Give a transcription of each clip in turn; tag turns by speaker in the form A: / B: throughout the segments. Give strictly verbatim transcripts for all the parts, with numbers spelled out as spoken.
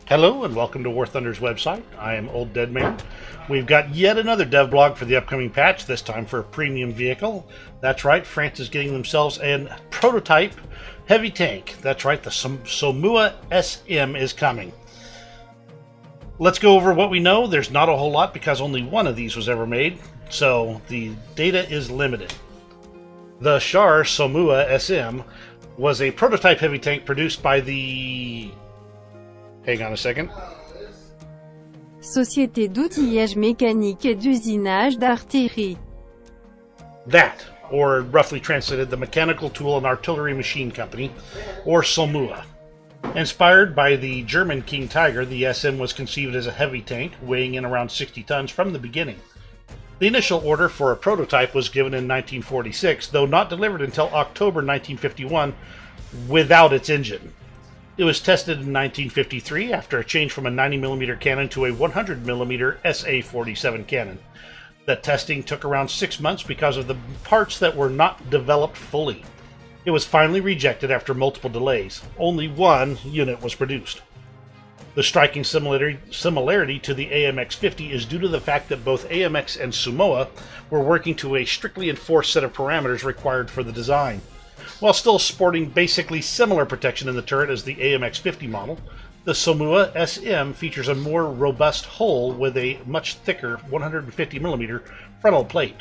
A: Hello and welcome to War Thunder's website. I am Old Dead Man. We've got yet another dev blog for the upcoming patch, this time for a premium vehicle. That's right, France is getting themselves a prototype heavy tank. That's right, the Somua S M is coming. Let's go over what we know. There's not a whole lot because only one of these was ever made, so the data is limited. The Char Somua S M was a prototype heavy tank produced by the... Hang on a second.
B: Société d'outillage mécanique et d'usinage d'artillerie.
A: That, or roughly translated, the Mechanical Tool and Artillery Machine Company, or Somua. Inspired by the German King Tiger, the S M was conceived as a heavy tank, weighing in around sixty tons from the beginning. The initial order for a prototype was given in nineteen forty-six, though not delivered until October nineteen fifty-one without its engine. It was tested in nineteen fifty-three after a change from a ninety millimeter cannon to a one hundred millimeter S A forty-seven cannon. The testing took around six months because of the parts that were not developed fully. It was finally rejected after multiple delays. Only one unit was produced. The striking similarity, similarity to the A M X fifty is due to the fact that both A M X and Somua were working to a strictly enforced set of parameters required for the design. While still sporting basically similar protection in the turret as the A M X fifty model, the Somua S M features a more robust hull with a much thicker one hundred fifty millimeter frontal plate.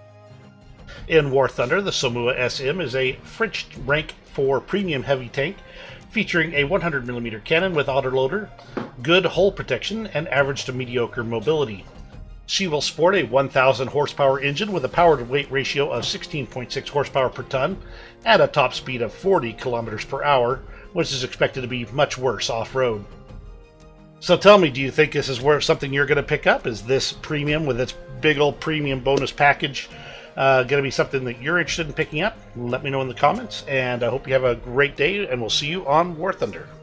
A: In War Thunder, the Somua S M is a French rank four premium heavy tank featuring a one hundred millimeter cannon with autoloader, good hull protection, and average to mediocre mobility. She will sport a one thousand horsepower engine with a power-to-weight ratio of sixteen point six horsepower per ton at a top speed of forty kilometers per hour, which is expected to be much worse off-road. So tell me, do you think this is worth something you're going to pick up? Is this premium with its big old premium bonus package uh, going to be something that you're interested in picking up? Let me know in the comments, and I hope you have a great day, and we'll see you on War Thunder.